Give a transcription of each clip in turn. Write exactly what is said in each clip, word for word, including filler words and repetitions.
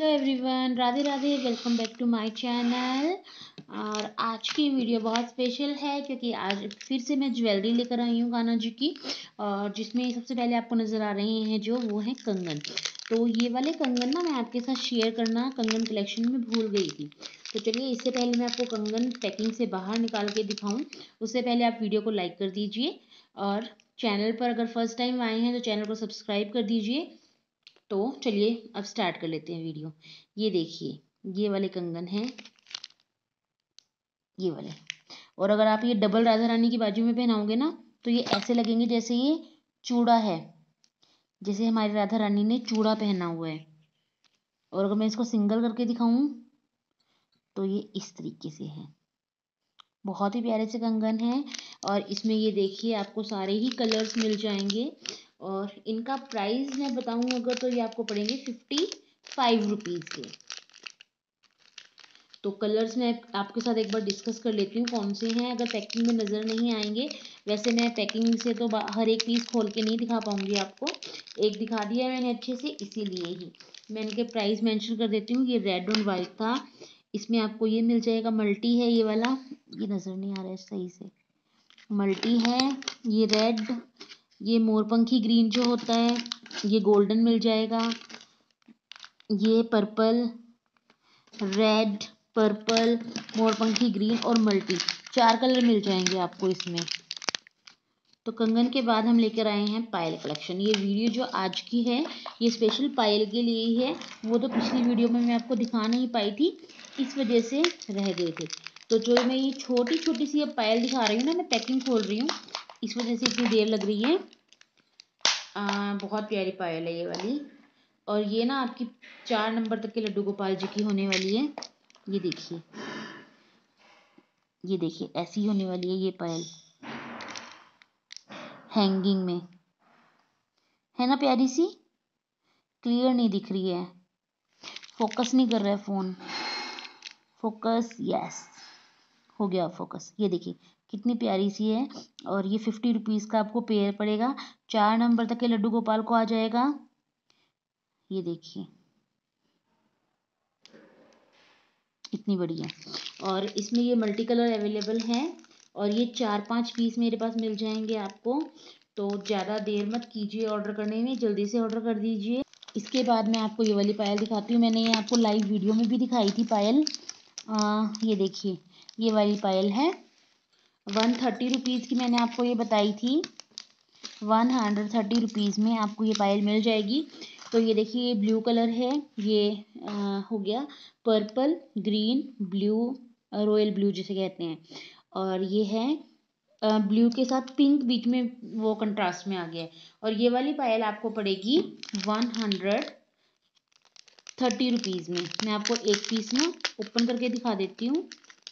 Everyone, Radhe Radhe. Welcome back to my channel. और आज की वीडियो बहुत स्पेशल है क्योंकि आज फिर से मैं ज्वेलरी लेकर आई हूँ कान्हा जी की, और जिसमें सबसे पहले आपको नज़र आ रहे हैं जो वो है कंगन। तो ये वाले कंगन ना मैं आपके साथ शेयर करना कंगन कलेक्शन में भूल गई थी। तो चलिए, इससे पहले मैं आपको कंगन पैकिंग से बाहर निकाल के दिखाऊँ उससे पहले आप वीडियो को लाइक कर दीजिए, और चैनल पर अगर फर्स्ट टाइम आए हैं तो चैनल को सब्सक्राइब कर दीजिए। तो चलिए अब स्टार्ट कर लेते हैं वीडियो। ये देखिए, ये वाले कंगन हैं, ये वाले। और अगर आप ये डबल राधा रानी की बाजू में पहनाओगे ना तो ये ऐसे लगेंगे जैसे ये चूड़ा है, जैसे हमारी राधा रानी ने चूड़ा पहना हुआ है। और अगर मैं इसको सिंगल करके दिखाऊं तो ये इस तरीके से है। बहुत ही प्यारे से कंगन है। और इसमें ये देखिए आपको सारे ही कलर्स मिल जाएंगे। और इनका प्राइस मैं बताऊं अगर तो ये आपको पड़ेंगे फिफ्टी फाइव रुपीज़ के। तो कलर्स मैं आपके साथ एक बार डिस्कस कर लेती हूँ कौन से हैं, अगर पैकिंग में नज़र नहीं आएंगे। वैसे मैं पैकिंग से तो हर एक पीस खोल के नहीं दिखा पाऊंगी आपको, एक दिखा दिया मैंने अच्छे से, इसीलिए ही मैं इनके प्राइस मेंशन कर देती हूँ। ये रेड और वाइट था, इसमें आपको ये मिल जाएगा, मल्टी है ये वाला, ये नज़र नहीं आ रहा है सही से, मल्टी है। ये रेड, ये मोरपंखी ग्रीन जो होता है, ये गोल्डन मिल जाएगा। ये पर्पल, रेड, पर्पल, मोरपंखी ग्रीन और मल्टी, चार कलर मिल जाएंगे आपको इसमें। तो कंगन के बाद हम लेकर आए हैं पायल कलेक्शन। ये वीडियो जो आज की है ये स्पेशल पायल के लिए ही है। वो तो पिछली वीडियो में मैं आपको दिखा नहीं पाई थी, इस वजह से रह गए थे। तो जो मैं ये छोटी छोटी सी अब पायल दिखा रही हूँ ना, मैं पैकिंग खोल रही हूँ, इस वजह से इतनी देर लग रही है। आ, बहुत प्यारी पायल है ये वाली। और ये ना आपकी चार नंबर तक के लड्डू गोपाल जी की होने वाली है। ये देखिए, ये देखिए ऐसी होने वाली है ये पायल, हैंगिंग में है ना, प्यारी सी। क्लियर नहीं दिख रही है, फोकस नहीं कर रहा है फोन। फोकस, यस हो गया फोकस। ये देखिए कितनी प्यारी सी है। और ये फिफ्टी रुपीज़ का आपको पेयर पड़ेगा। चार नंबर तक के लड्डू गोपाल को आ जाएगा। ये देखिए इतनी बढ़िया। और इसमें ये मल्टी कलर अवेलेबल है, और ये चार पांच पीस मेरे पास मिल जाएंगे आपको। तो ज़्यादा देर मत कीजिए ऑर्डर करने में, जल्दी से ऑर्डर कर दीजिए। इसके बाद मैं आपको ये वाली पायल दिखाती हूँ। मैंने ये आपको लाइव वीडियो में भी दिखाई थी पायल। आ, ये देखिए ये वाली पायल है, वन थर्टी रुपीज़ की मैंने आपको ये बताई थी। वन हंड्रेड थर्टी रुपीज़ में आपको ये पायल मिल जाएगी। तो ये देखिए ये ब्लू कलर है, ये आ, हो गया purple, green, blue, royal blue जिसे कहते हैं। और ये है ब्लू के साथ पिंक बीच में, वो कंट्रास्ट में आ गया है। और ये वाली पायल आपको पड़ेगी वन हंड्रेड थर्टी रुपीज़ में। मैं आपको एक पीस ना ओपन करके दिखा देती हूँ।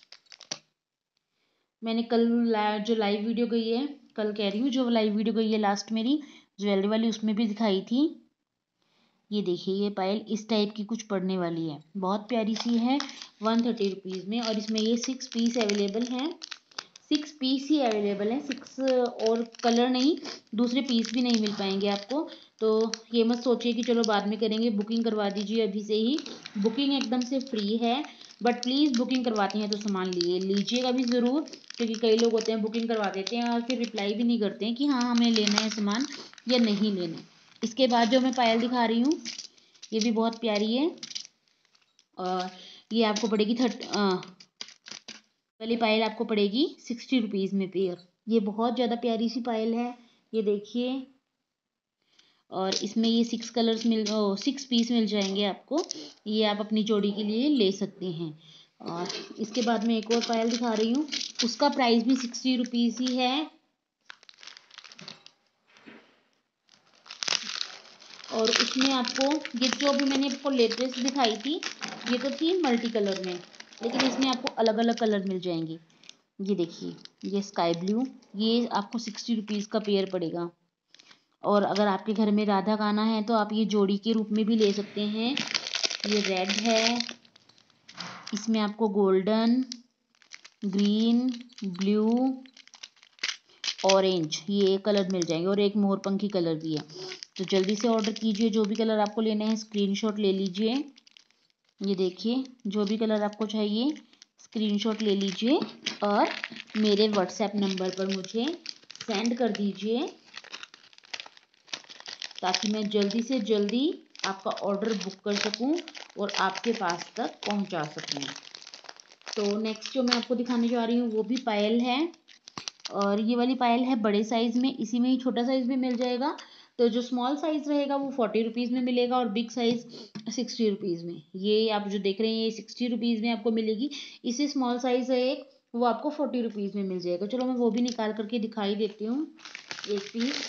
मैंने कल जो लाइव वीडियो गई है, कल कह रही हूँ जो लाइव वीडियो गई है लास्ट मेरी ज्वेलरी वाली, उसमें भी दिखाई थी। ये देखिए ये पायल इस टाइप की कुछ पड़ने वाली है, बहुत प्यारी सी है, वन थर्टी रुपीज़ में। और इसमें ये सिक्स पीस अवेलेबल हैं, सिक्स पीस ही अवेलेबल हैं, सिक्स, और कलर नहीं, दूसरे पीस भी नहीं मिल पाएंगे आपको। तो ये मत सोचिए कि चलो बाद में करेंगे, बुकिंग करवा दीजिए अभी से ही। बुकिंग एकदम से फ्री है, बट प्लीज़ बुकिंग करवाती हैं तो सामान लिए लीजिएगा भी ज़रूर, क्योंकि कई लोग होते हैं बुकिंग करवा देते हैं और फिर रिप्लाई भी नहीं करते हैं कि हाँ हमें लेना है सामान या नहीं लेना। इसके बाद जो मैं पायल दिखा रही हूँ ये भी बहुत प्यारी है, और ये आपको पड़ेगी थर्ट वाली पायल आपको पड़ेगी सिक्सटी रुपीज़ में पेयर। ये बहुत ज़्यादा प्यारी सी पायल है, ये देखिए। और इसमें ये सिक्स कलर्स मिल ओ, सिक्स पीस मिल जाएंगे आपको, ये आप अपनी जोड़ी के लिए ले सकते हैं। और इसके बाद में एक और पायल दिखा रही हूँ, उसका प्राइस भी सिक्सटी रुपीज़ ही है। और उसमें आपको ये जो भी मैंने आपको लेटेस्ट दिखाई थी ये तो थी मल्टी कलर में, लेकिन इसमें आपको अलग अलग कलर मिल जाएंगे। ये देखिए ये स्काई ब्लू, ये आपको सिक्सटी रुपीज़ का पेयर पड़ेगा। और अगर आपके घर में राधा गाना है तो आप ये जोड़ी के रूप में भी ले सकते हैं। ये रेड है, इसमें आपको गोल्डन, ग्रीन, ब्लू, ऑरेंज ये कलर मिल जाएंगे, और एक मोरपंखी कलर भी है। तो जल्दी से ऑर्डर कीजिए, जो भी कलर आपको लेना है स्क्रीनशॉट ले लीजिए। ये देखिए, जो भी कलर आपको चाहिए स्क्रीनशॉट ले लीजिए और मेरे व्हाट्सएप नंबर पर मुझे सेंड कर दीजिए, ताकि मैं जल्दी से जल्दी आपका ऑर्डर बुक कर सकूं और आपके पास तक पहुंचा सकूं। तो नेक्स्ट जो मैं आपको दिखाने जा रही हूँ वो भी पायल है, और ये वाली पायल है बड़े साइज़ में। इसी में ही छोटा साइज़ भी मिल जाएगा। तो जो स्मॉल साइज़ रहेगा वो फोर्टी रुपीज़ में मिलेगा और बिग साइज़ सिक्सटी रुपीज़ में। ये आप जो देख रहे हैं ये सिक्सटी रुपीज़ में आपको मिलेगी। इसी स्मॉल साइज़ है एक, वो आपको फोर्टी रुपीज़ में मिल जाएगा। चलो मैं वो भी निकाल करके दिखाई देती हूँ एक पीस।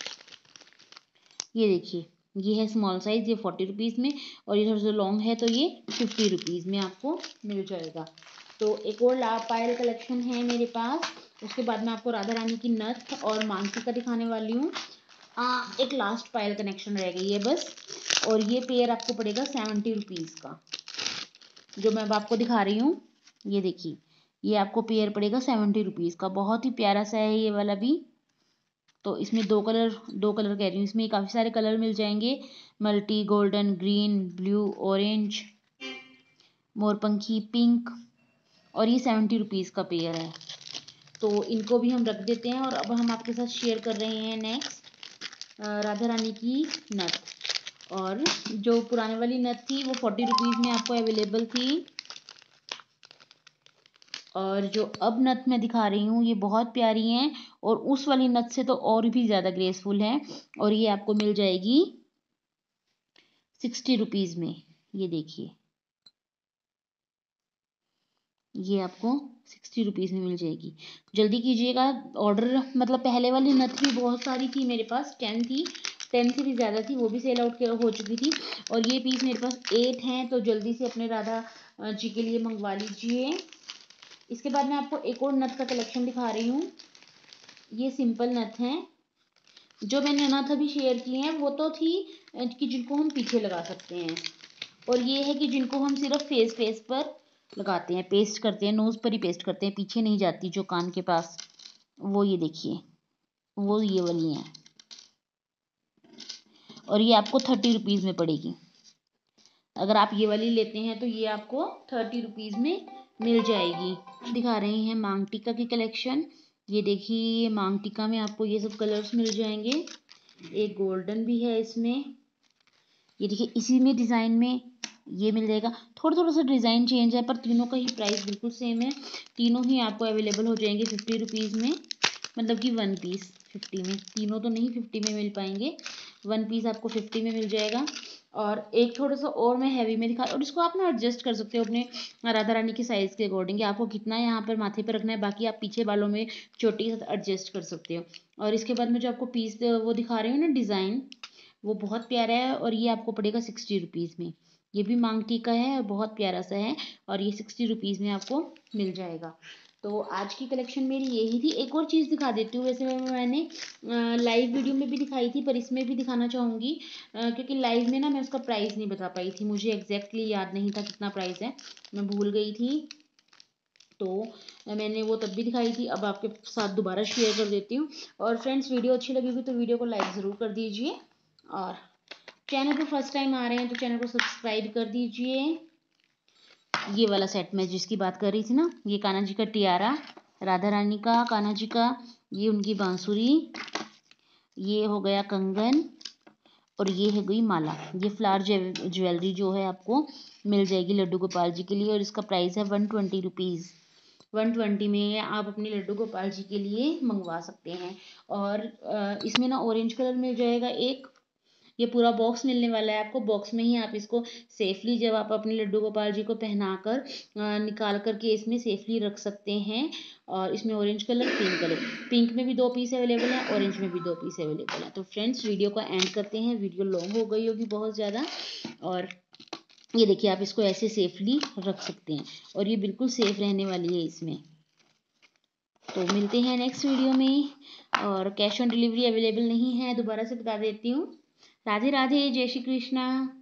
ये देखिए, ये है स्मॉल साइज़, ये फोर्टी रुपीज़ में, और ये थोड़ा सा लॉन्ग है तो ये फिफ्टी रुपीज़ में आपको मिल जाएगा। तो एक और ला पायल कलेक्शन है मेरे पास। उसके बाद मैं आपको राधा रानी की नथ और मांगटी का दिखाने वाली हूँ। एक लास्ट पायल कनेक्शन रह गई है बस, और ये पेयर आपको पड़ेगा सेवेंटी रुपीज़ का, जो मैं अब आपको दिखा रही हूँ। ये देखिए, ये आपको पेयर पड़ेगा सेवेंटी रुपीज़ का। बहुत ही प्यारा सा है ये वाला भी। तो इसमें दो कलर दो कलर कह रही हूँ, इसमें काफ़ी सारे कलर मिल जाएंगे, multi golden, green, blue, orange, मोरपंखी, पिंक, और ये सेवेंटी रुपीज़ का पेयर है। तो इनको भी हम रख देते हैं। और अब हम आपके साथ शेयर कर रहे हैं नेक्स्ट राधा रानी की नथ। और जो पुराने वाली नथ थी वो फोर्टी रुपीज़ में आपको अवेलेबल थी, और जो अब नथ मैं दिखा रही हूँ ये बहुत प्यारी हैं, और उस वाली नथ से तो और भी ज़्यादा ग्रेसफुल है। और ये आपको मिल जाएगी सिक्सटी रुपीज़ में। ये देखिए, ये आपको सिक्सटी रुपीज़ में मिल जाएगी। जल्दी कीजिएगा ऑर्डर। मतलब पहले वाली नथ भी बहुत सारी थी मेरे पास, टेन थी, टेन से भी ज़्यादा थी, वो भी सेल आउट हो चुकी थी। और ये पीस मेरे पास एट हैं, तो जल्दी से अपने राधा जी के लिए मंगवा लीजिए। इसके बाद मैं आपको एक और नथ का कलेक्शन दिखा रही हूँ। ये सिंपल नथ हैं। जो मैंने नथ अभी शेयर की हैं वो तो थी कि जिनको हम पीछे लगा सकते हैं, और ये है कि जिनको हम सिर्फ फेस फेस पर लगाते हैं, पेस्ट करते हैं, नोज पर ही पेस्ट करते हैं, पीछे नहीं जाती जो कान के पास। वो ये देखिए, वो ये वाली हैं, और ये आपको थर्टी रुपीज़ में पड़ेगी। अगर आप ये वाली लेते हैं तो ये आपको थर्टी रुपीज़ में मिल जाएगी। दिखा रहे हैं मांग टीका की कलेक्शन। ये देखिए, मांग टीका में आपको ये सब कलर्स मिल जाएंगे। एक गोल्डन भी है इसमें। ये देखिए, इसी में डिज़ाइन में ये मिल जाएगा। थोड़ा थोड़ा सा डिज़ाइन चेंज है, पर तीनों का ही प्राइस बिल्कुल सेम है। तीनों ही आपको अवेलेबल हो जाएंगे फिफ्टी रुपीज़ में। मतलब कि वन पीस फिफ्टी में, तीनों तो नहीं फिफ्टी में मिल पाएंगे, वन पीस आपको फिफ्टी में मिल जाएगा। और एक थोड़ा सा और मैं हैवी में दिखा, और इसको आप ना एडजस्ट कर सकते हो अपने राधा रानी के साइज़ के अकॉर्डिंग, आपको कितना यहाँ पर माथे पर रखना है, बाकी आप पीछे बालों में चोटी के साथ एडजस्ट कर सकते हो। और इसके बाद में जो आपको पीस वो दिखा रही हूँ ना डिज़ाइन, वो बहुत प्यारा है, और ये आपको पड़ेगा सिक्सटी रुपीज़ में। ये भी मांग टीका है और बहुत प्यारा सा है, और ये सिक्सटी रुपीज़ में आपको मिल जाएगा। तो आज की कलेक्शन मेरी यही थी। एक और चीज़ दिखा देती हूँ, वैसे मैंने लाइव वीडियो में भी दिखाई थी, पर इसमें भी दिखाना चाहूँगी, क्योंकि लाइव में ना मैं उसका प्राइस नहीं बता पाई थी, मुझे एग्जैक्टली याद नहीं था कितना प्राइस है, मैं भूल गई थी। तो मैंने वो तब भी दिखाई थी, अब आपके साथ दोबारा शेयर कर देती हूँ। और फ्रेंड्स, वीडियो अच्छी लगेगी तो वीडियो को लाइक ज़रूर कर दीजिए, और चैनल पर फर्स्ट टाइम आ रहे हैं तो चैनल को सब्सक्राइब कर दीजिए। ये वाला सेट मैं जिसकी बात कर रही थी ना, ये कान्हा जी का टियारा, राधा रानी का, कान्हा जी का, ये उनकी बांसुरी, ये हो गया कंगन, और ये है गई माला। ये फ्लावर ज्वेलरी जो है आपको मिल जाएगी लड्डू गोपाल जी के लिए, और इसका प्राइस है one twenty rupees. One twenty में आप अपने लड्डू गोपाल जी के लिए मंगवा सकते हैं। और इसमें ना ऑरेंज कलर मिल जाएगा एक, ये पूरा बॉक्स मिलने वाला है आपको। बॉक्स में ही आप इसको सेफली, जब आप अपने लड्डू गोपाल जी को पहनाकर निकाल करके इसमें सेफली रख सकते हैं। और इसमें orange colour, pink colour, pink में भी दो पीस अवेलेबल है, ऑरेंज में भी दो पीस अवेलेबल है। तो फ्रेंड्स, वीडियो को एंड करते हैं, वीडियो लॉन्ग हो गई होगी बहुत ज़्यादा। और ये देखिए, आप इसको ऐसे सेफली रख सकते हैं, और ये बिल्कुल सेफ रहने वाली है इसमें। तो मिलते हैं नेक्स्ट वीडियो में। और कैश ऑन डिलीवरी अवेलेबल नहीं है, दोबारा से बता देती हूँ। राधे राधे, जय श्री कृष्णा।